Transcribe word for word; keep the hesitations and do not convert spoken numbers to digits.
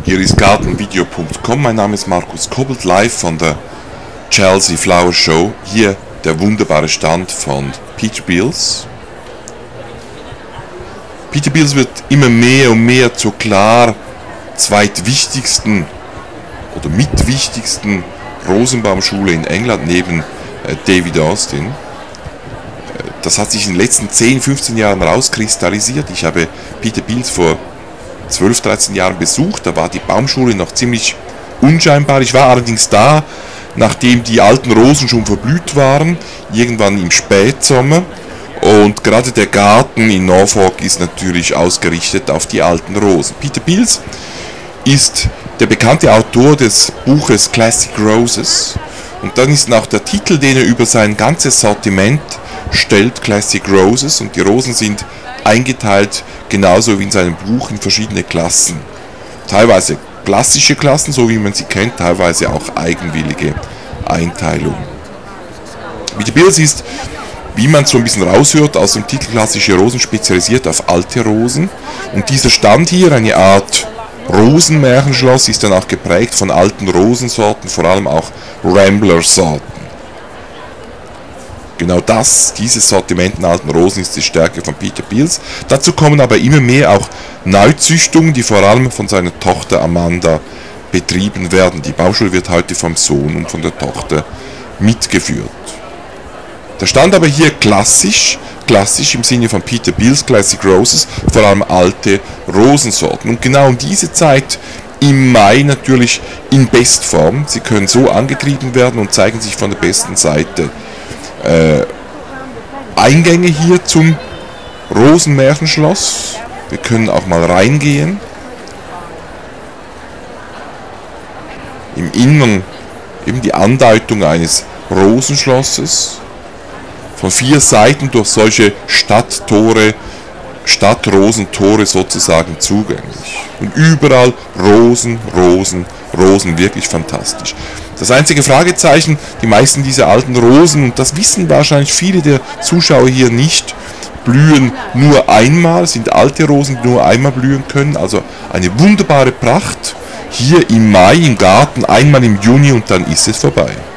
Hier ist Gartenvideo punkt com, mein Name ist Markus Kobbelt, live von der Chelsea Flower Show. Hier der wunderbare Stand von Peter Beals. Peter Beals wird immer mehr und mehr zur klar zweitwichtigsten oder mitwichtigsten Rosenbaumschule in England neben äh, David Austin. Äh, das hat sich in den letzten zehn, fünfzehn Jahren rauskristallisiert. Ich habe Peter Beals vor zwölf, dreizehn Jahren besucht, da war die Baumschule noch ziemlich unscheinbar. Ich war allerdings da, nachdem die alten Rosen schon verblüht waren, irgendwann im Spätsommer. Und gerade der Garten in Norfolk ist natürlich ausgerichtet auf die alten Rosen. Peter Beals ist der bekannte Autor des Buches Classic Roses. Und dann ist auch der Titel, den er über sein ganzes Sortiment stellt, Classic Roses. Und die Rosen sind eingeteilt, genauso wie in seinem Buch, in verschiedene Klassen. Teilweise klassische Klassen, so wie man sie kennt, teilweise auch eigenwillige Einteilungen. Peter Beals ist, wie man so ein bisschen raushört, aus dem Titel Klassische Rosen spezialisiert auf alte Rosen. Und dieser Stand hier, eine Art Rosenmärchenschloss, ist dann auch geprägt von alten Rosensorten, vor allem auch Rambler-Sorten. Genau das, dieses Sortiment in alten Rosen ist die Stärke von Peter Beals. Dazu kommen aber immer mehr auch Neuzüchtungen, die vor allem von seiner Tochter Amanda betrieben werden. Die Baumschule wird heute vom Sohn und von der Tochter mitgeführt. Der Stand aber hier klassisch, klassisch im Sinne von Peter Beals Classic Roses, vor allem alte Rosensorten. Und genau um diese Zeit im Mai natürlich in Bestform. Sie können so angetrieben werden und zeigen sich von der besten Seite. Äh, Eingänge hier zum Rosenmärchenschloss. Wir können auch mal reingehen. Im Innern eben die Andeutung eines Rosenschlosses. Von vier Seiten durch solche Stadttore, Stadtrosentore sozusagen zugänglich. Und überall Rosen, Rosen, Rosen, wirklich fantastisch. Das einzige Fragezeichen, die meisten dieser alten Rosen, und das wissen wahrscheinlich viele der Zuschauer hier nicht, blühen nur einmal, sind alte Rosen, die nur einmal blühen können, also eine wunderbare Pracht, hier im Mai im Garten, einmal im Juni und dann ist es vorbei.